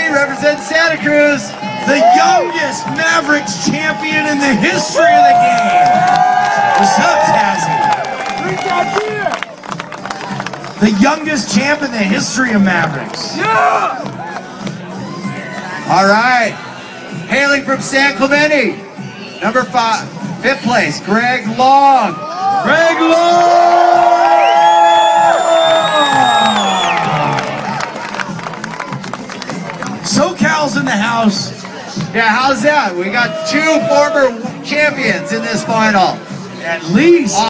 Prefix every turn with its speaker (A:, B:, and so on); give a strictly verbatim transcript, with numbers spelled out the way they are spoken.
A: represents Santa Cruz.
B: The youngest Mavericks champion in the history of the game. What's up, Tazzy? The youngest champ in the history of Mavericks.
A: Yeah! All right. Hailing from San Clemente, number five, fifth place, Greg Long.
B: Greg Long! SoCal's in the house.
A: Yeah, how's that? We got two former champions in this final.
B: At least.